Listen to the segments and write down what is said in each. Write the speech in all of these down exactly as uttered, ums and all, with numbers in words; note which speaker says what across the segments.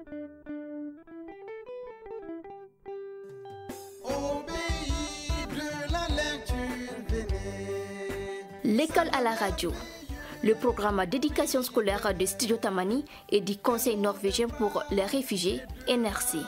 Speaker 1: L'école à la radio, le programme d'éducation scolaire de Studio Tamani et du Conseil norvégien pour les réfugiés, N R C.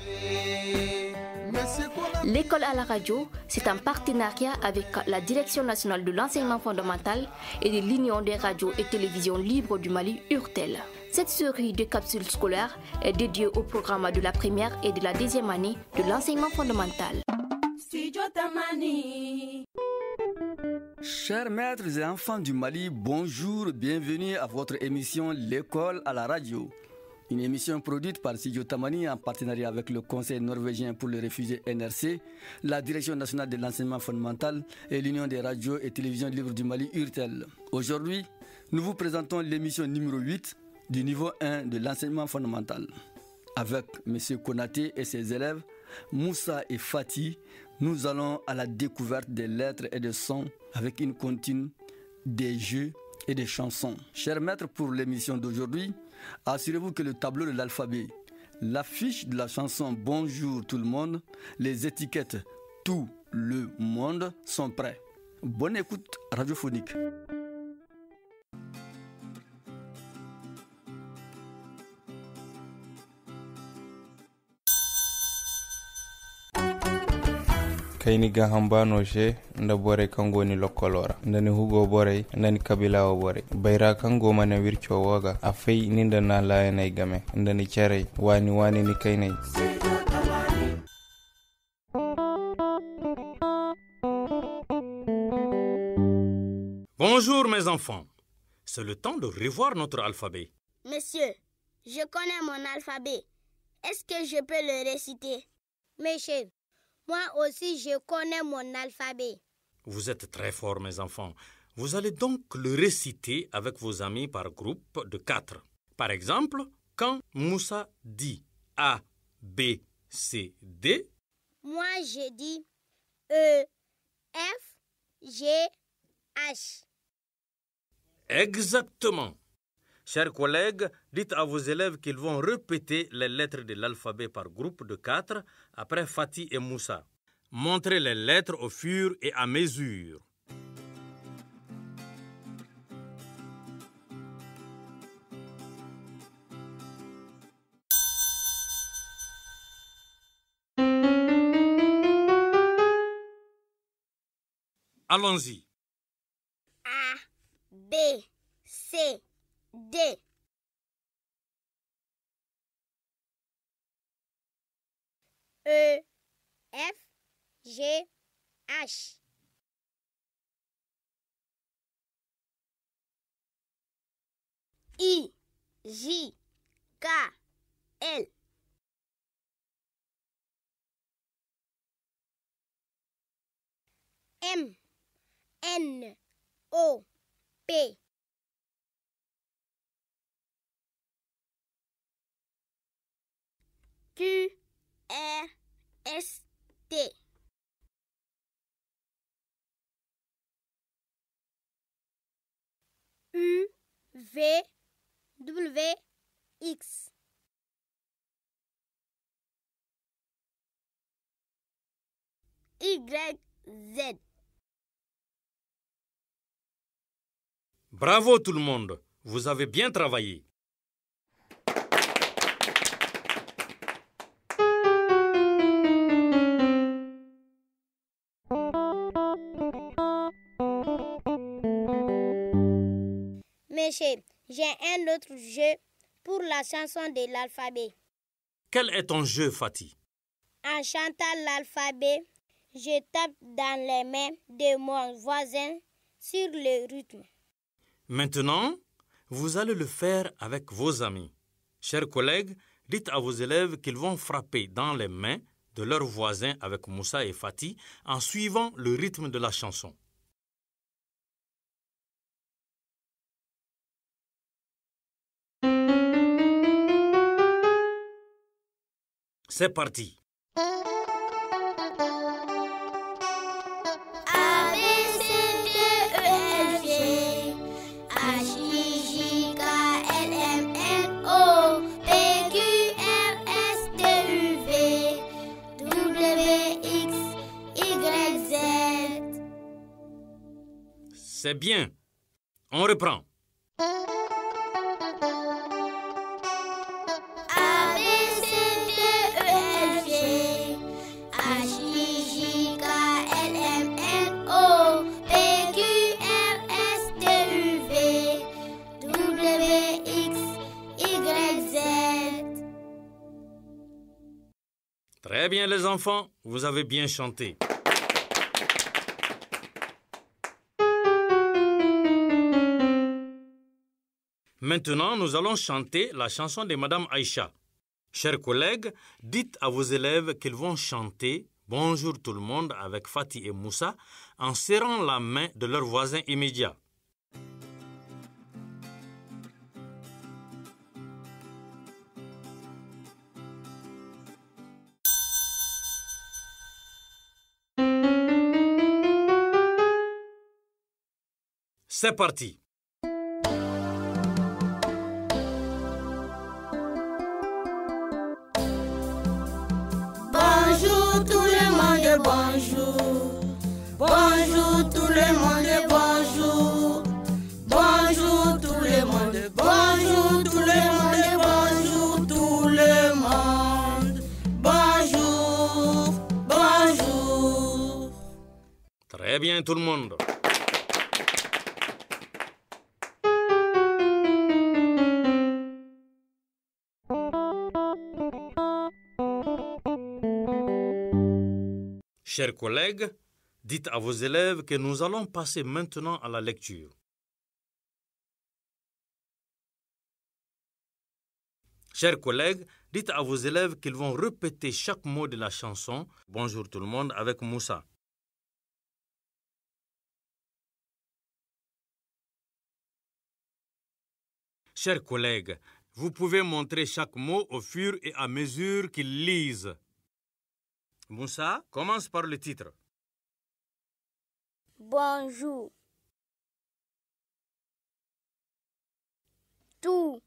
Speaker 1: L'école à la radio, c'est un partenariat avec la Direction nationale de l'enseignement fondamental et de l'Union des radios et télévisions libres du Mali, U R T E L. Cette série de capsules scolaires est dédiée au programme de la première et de la deuxième année de l'enseignement fondamental. Studio Tamani.
Speaker 2: Chers maîtres et enfants du Mali, bonjour, bienvenue à votre émission L'école à la radio. Une émission produite par Studio Tamani en partenariat avec le Conseil norvégien pour les réfugiés N R C, la Direction nationale de l'enseignement fondamental et l'Union des radios et télévisions libres du Mali, U R T E L. Aujourd'hui, nous vous présentons l'émission numéro huit du niveau un de l'enseignement fondamental. Avec M. Konaté et ses élèves, Moussa et Fatih, nous allons à la découverte des lettres et des sons avec une comptine, des jeux et des chansons. Chers maîtres, pour l'émission d'aujourd'hui, assurez-vous que le tableau de l'alphabet, l'affiche de la chanson Bonjour tout le monde, les étiquettes Tout le monde sont prêts. Bonne écoute radiophonique.
Speaker 3: kayni ga hambano she nda bore kango ni lokolora ndani hugo bore ndani kabila o bore bayra kango mane wircho woga afay ninda na laayna game ndani chere wani wani ni kayne.
Speaker 4: Bonjour mes enfants, c'est le temps de revoir notre alphabet.
Speaker 5: Monsieur, je connais mon alphabet. Est-ce que je peux le réciter? Monsieur, moi aussi, je connais mon alphabet.
Speaker 4: Vous êtes très forts, mes enfants. Vous allez donc le réciter avec vos amis par groupe de quatre. Par exemple, quand Moussa dit A, B, C, D,
Speaker 5: moi, je dis E, F, G, H.
Speaker 4: Exactement. Chers collègues, dites à vos élèves qu'ils vont répéter les lettres de l'alphabet par groupe de quatre après Fatih et Moussa. Montrez les lettres au fur et à mesure. Allons-y.
Speaker 5: A, B, C, D. E, F, G, H. I, J, K, L. M, N, O, P. Q, R, S, T. U, V, W, X. Y, Z.
Speaker 4: Bravo tout le monde, vous avez bien travaillé.
Speaker 5: Monsieur, j'ai un autre jeu pour la chanson de l'alphabet.
Speaker 4: Quel est ton jeu, Fatih?
Speaker 5: En chantant l'alphabet, je tape dans les mains de mon voisin sur le rythme.
Speaker 4: Maintenant, vous allez le faire avec vos amis. Chers collègues, dites à vos élèves qu'ils vont frapper dans les mains de leurs voisins avec Moussa et Fatih en suivant le rythme de la chanson. C'est parti.
Speaker 5: H I J K L M N O P Q
Speaker 4: C'est bien. On reprend.
Speaker 5: A, B, C, D, E, F, G, H, I, J, K, L, M, N, O, P, Q, R, S, T, U, V, W, X, Y, Z.
Speaker 4: Très bien les enfants, vous avez bien chanté. Maintenant, nous allons chanter la chanson de Madame Aïcha. Chers collègues, dites à vos élèves qu'ils vont chanter « Bonjour tout le monde » avec Fatih et Moussa en serrant la main de leurs voisins immédiats. C'est parti.
Speaker 5: Bonjour tout le monde, bonjour. Bonjour tout le monde, bonjour. Bonjour tout le monde, bonjour tout le monde, bonjour tout le monde. Bonjour, bonjour.
Speaker 4: Très bien tout le monde. Chers collègues, dites à vos élèves que nous allons passer maintenant à la lecture. Chers collègues, dites à vos élèves qu'ils vont répéter chaque mot de la chanson « Bonjour tout le monde » avec Moussa. Chers collègues, vous pouvez montrer chaque mot au fur et à mesure qu'ils lisent. Moussa, commence par le titre.
Speaker 5: Bonjour. Tout.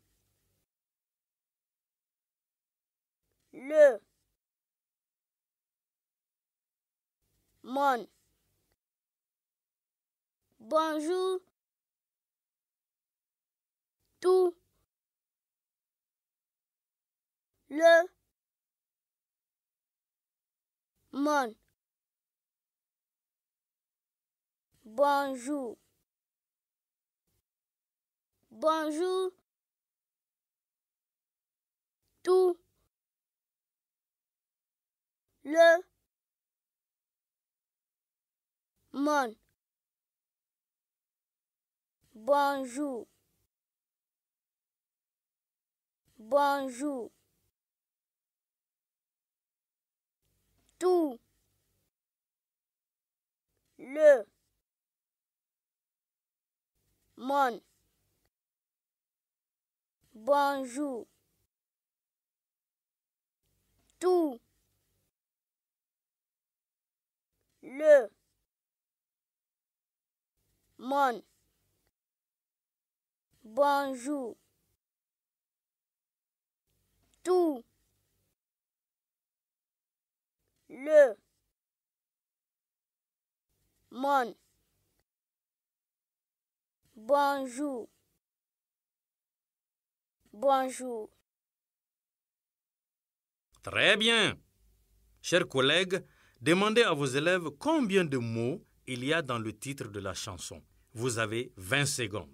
Speaker 5: Le. Mon. Bonjour. Tout. Le. Mon. Bonjour. Bonjour. Tout. Le. Mon. Bonjour. Bonjour. Tout. Le. Mon. Bonjour. Tout. Le. Mon. Bonjour. Tout. Le. Mon. Bonjour. Bonjour.
Speaker 4: Très bien. Chers collègues, demandez à vos élèves combien de mots il y a dans le titre de la chanson. Vous avez vingt secondes.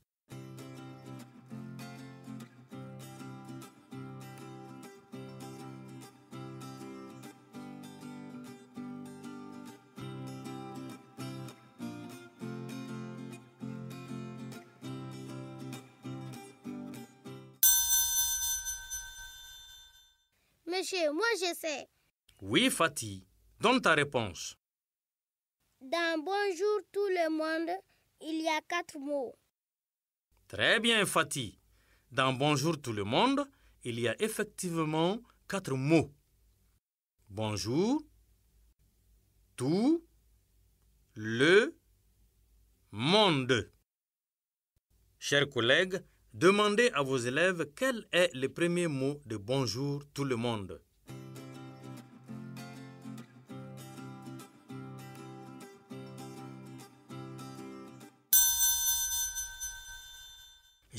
Speaker 5: Monsieur, moi je sais.
Speaker 4: Oui, Fatih, donne ta réponse.
Speaker 5: Dans Bonjour tout le monde, il y a quatre mots.
Speaker 4: Très bien, Fatih. Dans Bonjour tout le monde, il y a effectivement quatre mots. Bonjour, tout, le, monde. Chers collègues, demandez à vos élèves quel est le premier mot de Bonjour tout le monde.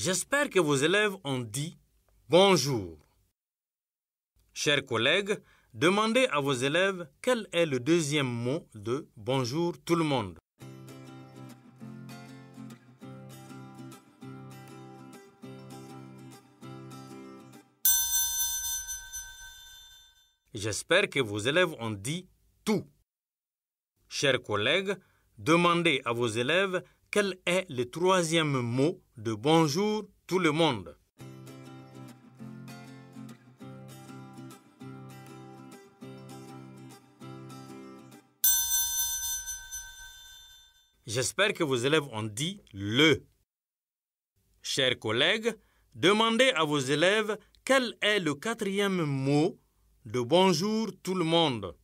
Speaker 4: J'espère que vos élèves ont dit bonjour. Chers collègues, demandez à vos élèves quel est le deuxième mot de bonjour tout le monde. J'espère que vos élèves ont dit tout. Chers collègues, demandez à vos élèves quel est le troisième mot de bonjour tout le monde. J'espère que vos élèves ont dit le. Chers collègues, demandez à vos élèves quel est le quatrième mot de bonjour tout le monde.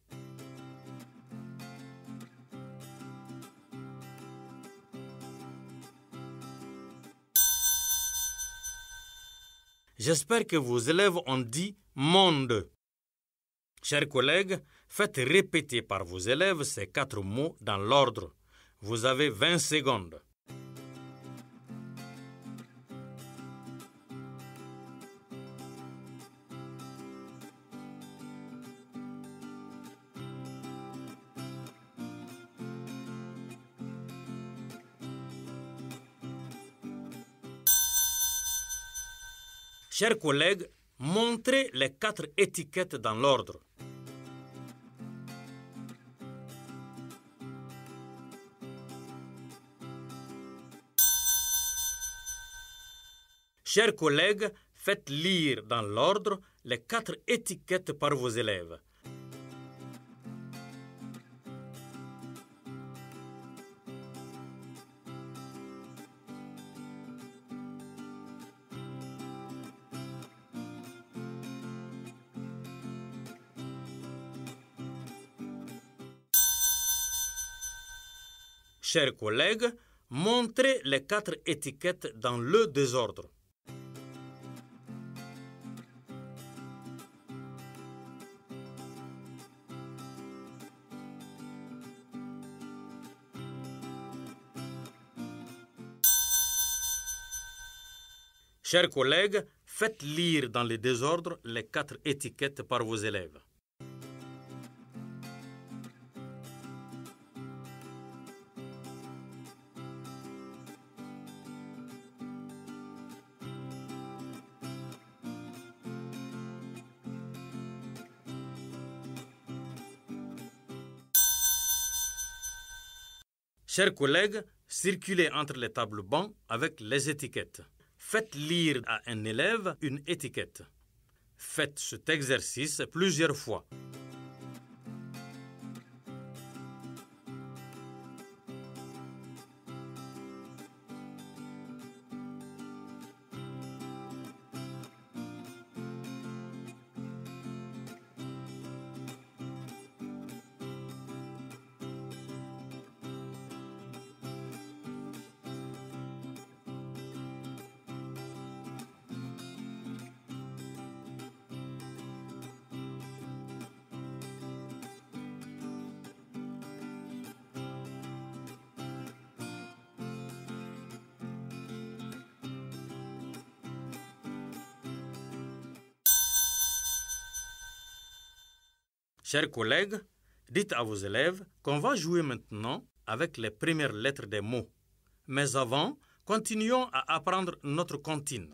Speaker 4: J'espère que vos élèves ont dit monde. Chers collègues, faites répéter par vos élèves ces quatre mots dans l'ordre. Vous avez vingt secondes. Chers collègues, montrez les quatre étiquettes dans l'ordre. Chers collègues, faites lire dans l'ordre les quatre étiquettes par vos élèves. Chers collègues, montrez les quatre étiquettes dans le désordre. Chers collègues, faites lire dans le désordre les quatre étiquettes par vos élèves. Chers collègues, circulez entre les tables bancs avec les étiquettes. Faites lire à un élève une étiquette. Faites cet exercice plusieurs fois. Chers collègues, dites à vos élèves qu'on va jouer maintenant avec les premières lettres des mots. Mais avant, continuons à apprendre notre comptine.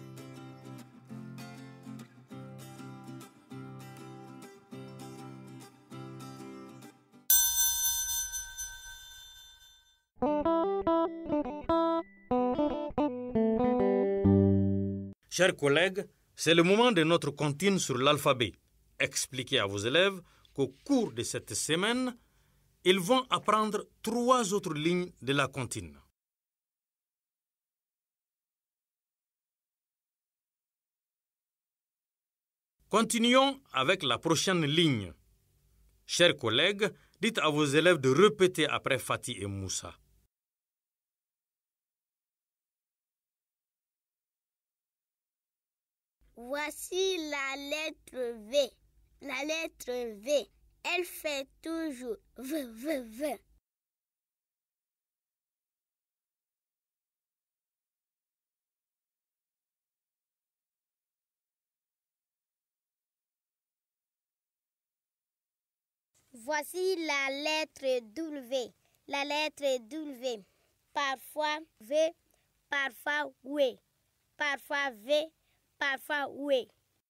Speaker 4: Chers collègues, c'est le moment de notre comptine sur l'alphabet. Expliquez à vos élèves qu'au cours de cette semaine, ils vont apprendre trois autres lignes de la comptine. Continuons avec la prochaine ligne. Chers collègues, dites à vos élèves de répéter après Fatih et Moussa.
Speaker 5: Voici la lettre V. La lettre V, elle fait toujours V, V, V. Voici la lettre W. La lettre W. Parfois V, parfois W. Parfois V, parfois W.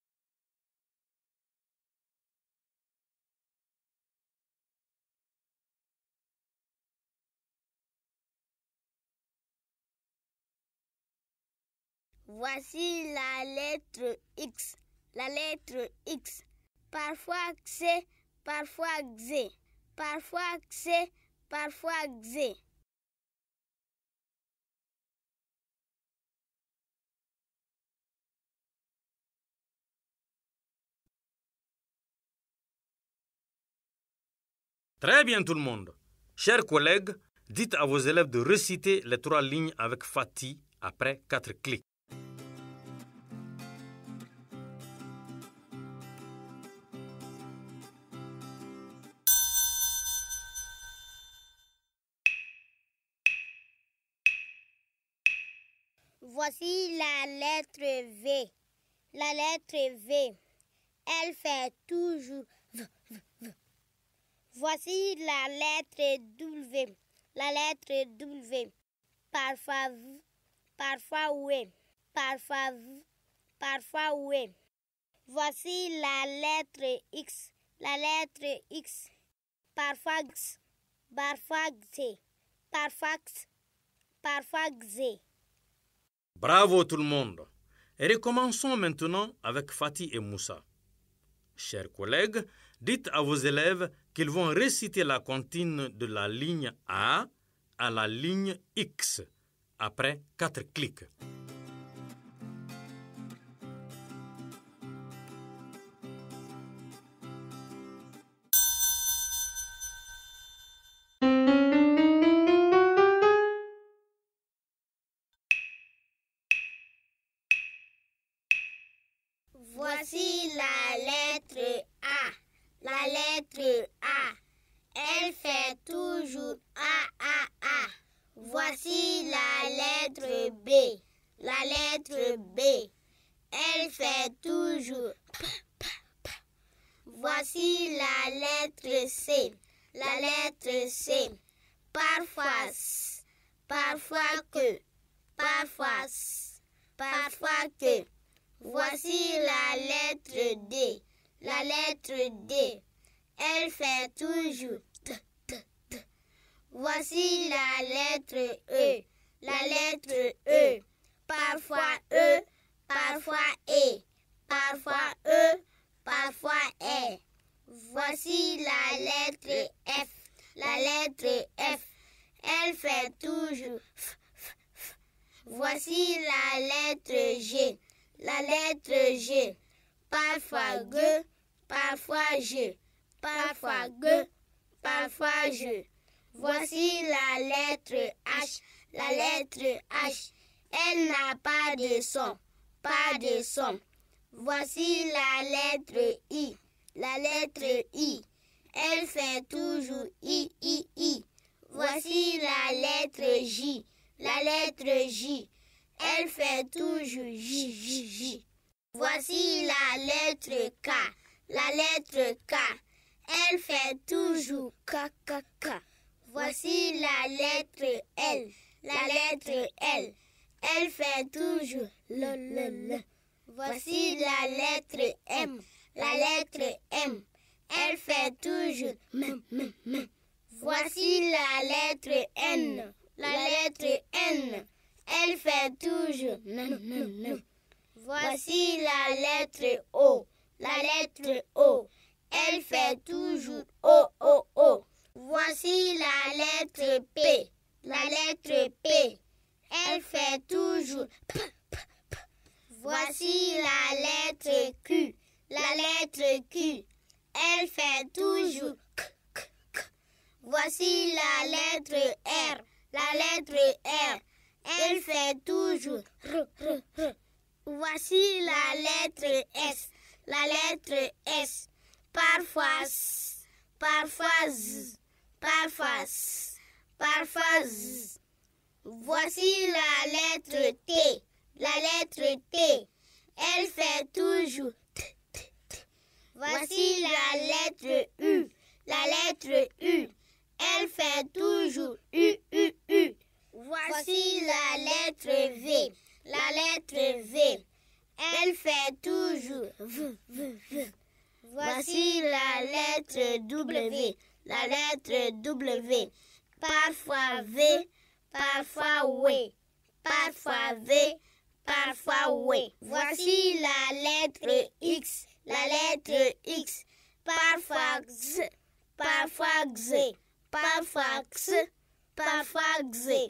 Speaker 5: Voici la lettre X. La lettre X. Parfois X, parfois X. Parfois X, parfois X.
Speaker 4: Très bien tout le monde. Chers collègues, dites à vos élèves de réciter les trois lignes avec Fatih après quatre clics.
Speaker 5: Voici la lettre V. La lettre V. Elle fait toujours V, V, V. Voici la lettre W. La lettre W. Parfois V, parfois W. Parfois V, parfois W. Voici la lettre X. La lettre X. Parfois X, parfois X. Parfois X, parfois X.
Speaker 4: Bravo tout le monde. Et recommençons maintenant avec Fatih et Moussa. Chers collègues, dites à vos élèves qu'ils vont réciter la comptine de la ligne A à la ligne X après quatre clics.
Speaker 5: Voici la lettre A. La lettre A. Elle fait toujours A, A, A. Voici la lettre B. La lettre B. Elle fait toujours P, P, P. Voici la lettre C. La lettre C. Parfois S, parfois que, parfois S, parfois que. Voici la lettre D. La lettre D. Elle fait toujours T, T, T. Voici la lettre E. La lettre E. Parfois E, parfois E. Parfois E, parfois E. Voici la lettre F. La lettre F. Elle fait toujours F, F, F. Voici la lettre G. La lettre G. Parfois G, parfois G. Parfois G, parfois G. Voici la lettre H. La lettre H. Elle n'a pas de son. Pas de son. Voici la lettre I. La lettre I. Elle fait toujours I, I, I. Voici la lettre J. La lettre J. Elle fait toujours J, J, J. Voici la lettre K. La lettre K. Elle fait toujours K, K, K. Voici la lettre L. La lettre L. Elle fait toujours L, L, L. Voici la lettre M. La lettre M. Elle fait toujours M, M, M. Voici la lettre N. La lettre N. Elle fait toujours N, N, N. Voici la lettre O. La lettre O. Elle fait toujours O, O, O. Voici la lettre P. La lettre P. Elle fait toujours P, P, P. Voici la lettre Q. La lettre Q. Elle fait toujours K, K, K. Voici la lettre R. La lettre R. Elle fait toujours R, R, R. Voici la lettre S. La lettre S. Parfois S. Parfois Z. Parfois S. Parfois Z. Voici la lettre T. La lettre T. Elle fait toujours T, T, T. Voici la lettre U. La lettre U. Elle fait toujours U, U, U. Voici la lettre V. La lettre V. Elle fait toujours V, V, V. Voici la lettre W. La lettre W. Parfois V, parfois W. Parfois V, parfois W. Voici la lettre X. La lettre X. Parfois X, parfois X. Parfois X, parfois X.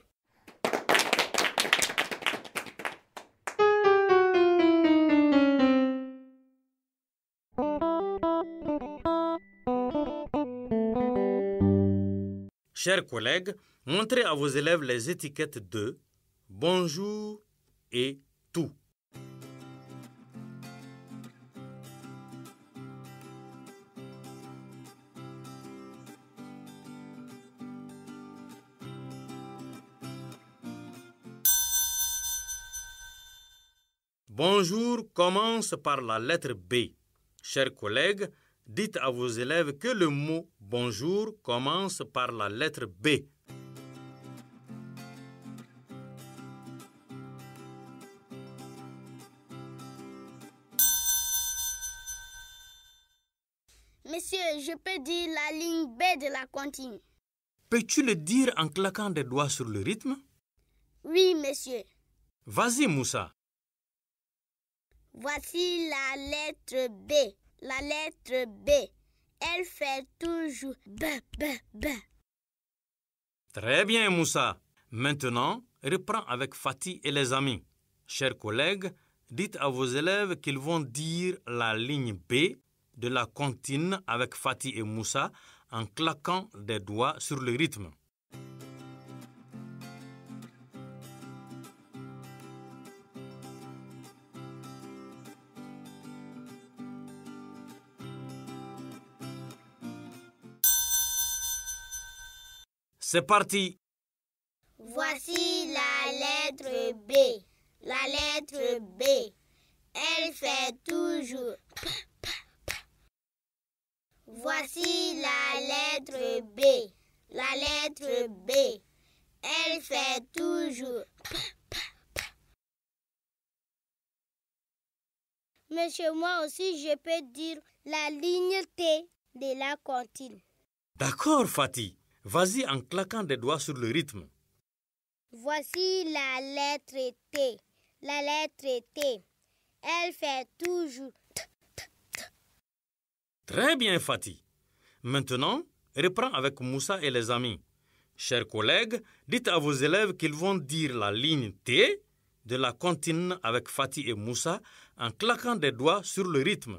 Speaker 4: Chers collègues, montrez à vos élèves les étiquettes de bonjour et tout. Bonjour commence par la lettre B. Chers collègues, dites à vos élèves que le mot bonjour commence par la lettre B.
Speaker 5: Monsieur, je peux dire la ligne B de la comptine.
Speaker 4: Peux-tu le dire en claquant des doigts sur le rythme?
Speaker 5: Oui, monsieur.
Speaker 4: Vas-y, Moussa.
Speaker 5: Voici la lettre B. La lettre B. Elle fait toujours B, B, B.
Speaker 4: Très bien, Moussa. Maintenant, reprends avec Fatih et les amis. Chers collègues, dites à vos élèves qu'ils vont dire la ligne B de la comptine avec Fatih et Moussa en claquant des doigts sur le rythme. C'est parti.
Speaker 5: Voici la lettre B. La lettre B. Elle fait toujours P, P, P. Voici la lettre B. La lettre B. Elle fait toujours P, P, P. Monsieur, moi aussi, je peux dire la ligne T de la comptine.
Speaker 4: D'accord, Fatih. Vas-y en claquant des doigts sur le rythme.
Speaker 5: Voici la lettre T. La lettre T. Elle fait toujours T, T, T.
Speaker 4: Très bien, Fatih. Maintenant, reprends avec Moussa et les amis. Chers collègues, dites à vos élèves qu'ils vont dire la ligne T de la comptine avec Fatih et Moussa en claquant des doigts sur le rythme.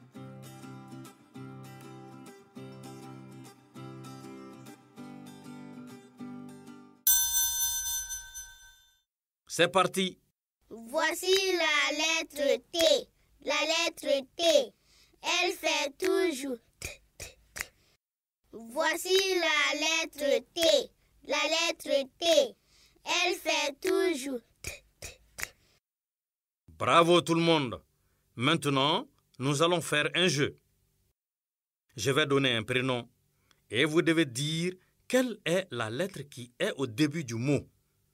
Speaker 4: C'est parti.
Speaker 5: Voici la lettre T. La lettre T. Elle fait toujours T, T, T. Voici la lettre T. La lettre T. Elle fait toujours T, T, T.
Speaker 4: Bravo tout le monde. Maintenant, nous allons faire un jeu. Je vais donner un prénom et vous devez dire quelle est la lettre qui est au début du mot.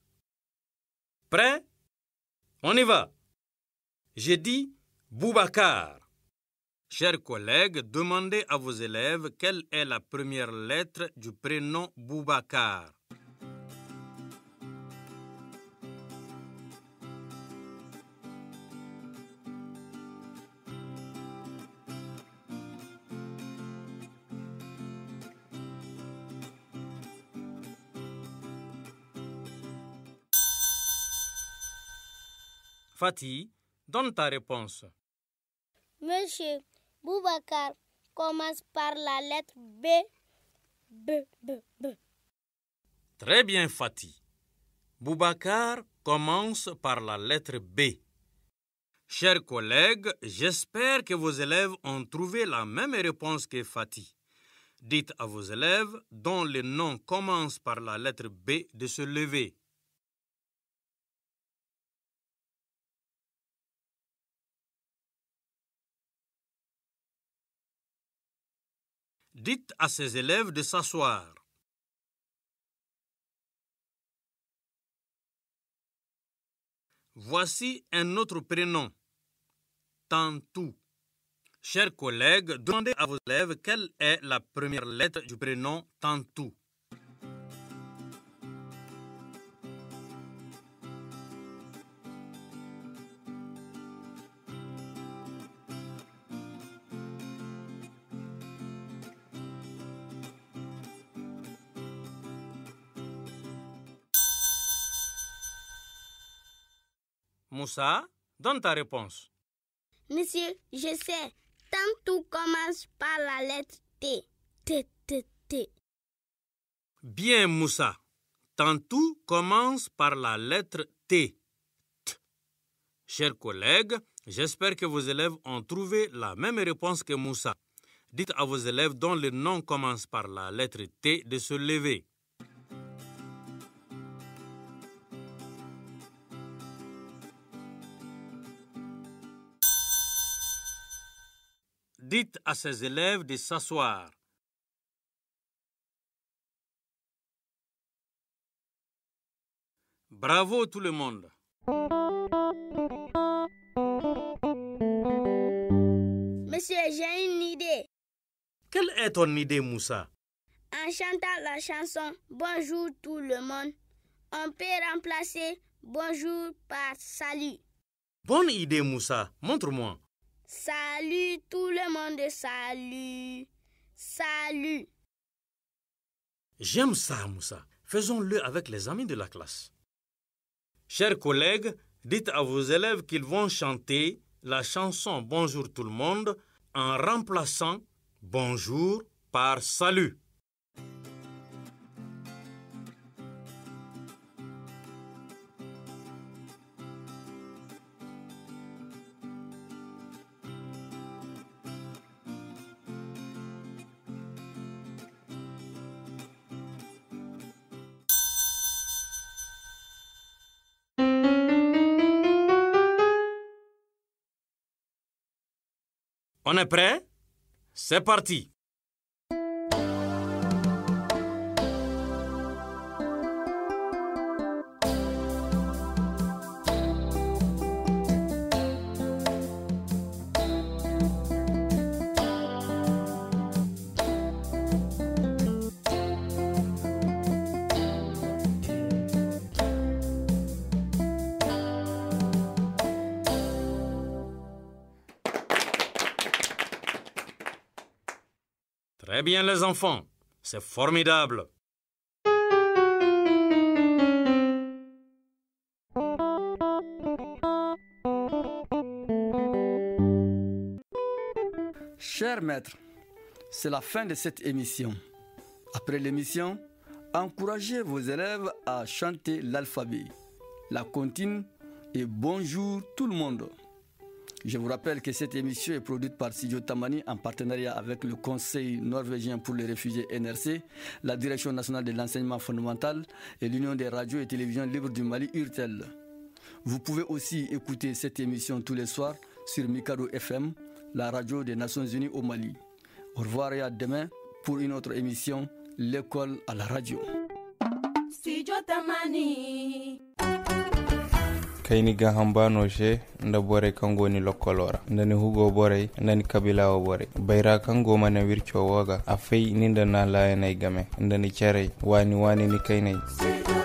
Speaker 4: Prêt? On y va. J'ai dit Boubacar. Chers collègues, demandez à vos élèves quelle est la première lettre du prénom Boubacar. Fatih, donne ta réponse.
Speaker 5: Monsieur, Boubacar commence par la lettre B. B, B, B.
Speaker 4: Très bien, Fatih. Boubacar commence par la lettre B. Chers collègues, j'espère que vos élèves ont trouvé la même réponse que Fatih. Dites à vos élèves dont le nom commence par la lettre B de se lever. Dites à ses élèves de s'asseoir. Voici un autre prénom. Tantou. Chers collègues, demandez à vos élèves quelle est la première lettre du prénom Tantou. Moussa, donne ta réponse.
Speaker 5: Monsieur, je sais. Tantou commence par la lettre T. T, T, T.
Speaker 4: Bien, Moussa. Tantou commence par la lettre T. T. Chers collègues, j'espère que vos élèves ont trouvé la même réponse que Moussa. Dites à vos élèves dont le nom commence par la lettre T de se lever. Dites à ses élèves de s'asseoir. Bravo tout le monde.
Speaker 5: Monsieur, j'ai une idée.
Speaker 4: Quelle est ton idée, Moussa?
Speaker 5: En chantant la chanson « Bonjour tout le monde », on peut remplacer « Bonjour » par « Salut ».
Speaker 4: Bonne idée, Moussa. Montre-moi.
Speaker 5: Salut tout le monde, salut, salut.
Speaker 4: J'aime ça, Moussa. Faisons-le avec les amis de la classe. Chers collègues, dites à vos élèves qu'ils vont chanter la chanson « Bonjour tout le monde » en remplaçant « Bonjour » par « Salut ». On est prêt? C'est parti! Très bien les enfants, c'est formidable.
Speaker 2: Chers maîtres, c'est la fin de cette émission. Après l'émission, encouragez vos élèves à chanter l'alphabet, la comptine et bonjour tout le monde. Je vous rappelle que cette émission est produite par Studio Tamani en partenariat avec le Conseil norvégien pour les réfugiés N R C, la Direction nationale de l'enseignement fondamental et l'Union des radios et télévisions libres du Mali, U R T E L. Vous pouvez aussi écouter cette émission tous les soirs sur Mikado F M, la radio des Nations Unies au Mali. Au revoir et à demain pour une autre émission, L'école à la radio.
Speaker 6: Studio Tamani.
Speaker 3: kayni ga hambano she nda bore kango ni lokolora ndani hugo bore ndani kabila o bore bayra kango mane wircho woga afei ninda na laye nay game ndani chere wani wani ni kaynay